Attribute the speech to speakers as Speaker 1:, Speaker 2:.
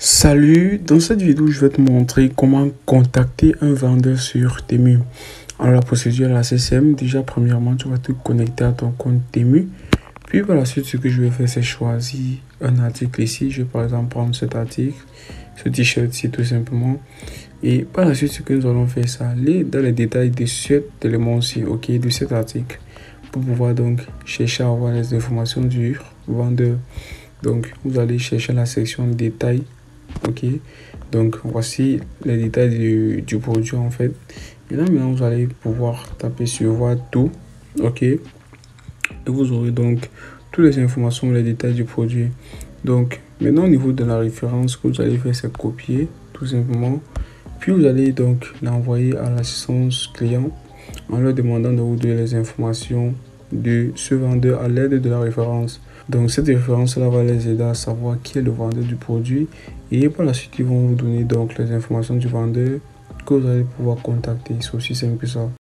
Speaker 1: Salut, dans cette vidéo, je vais te montrer comment contacter un vendeur sur Temu. Alors, la procédure est assez simple. Déjà, premièrement, tu vas te connecter à ton compte Temu. Puis, par la suite, ce que je vais faire, c'est choisir un article ici. Je vais par exemple prendre cet article, ce t-shirt-ci tout simplement. Et par la suite, ce que nous allons faire, c'est aller dans les détails de cet élément-ci, ok, de cet article, pour pouvoir donc chercher à avoir les informations du vendeur. Donc, vous allez chercher la section détails. Ok, donc voici les détails du produit en fait. Et là maintenant vous allez pouvoir taper sur voir tout. Ok, et vous aurez donc toutes les informations, les détails du produit. Donc maintenant au niveau de la référence, ce que vous allez faire, c'est copier tout simplement, puis vous allez donc l'envoyer à l'assistance client en leur demandant de vous donner les informations de ce vendeur à l'aide de la référence. Donc cette référence là va les aider à savoir qui est le vendeur du produit, et par la suite ils vont vous donner donc les informations du vendeur que vous allez pouvoir contacter. C'est aussi simple que ça.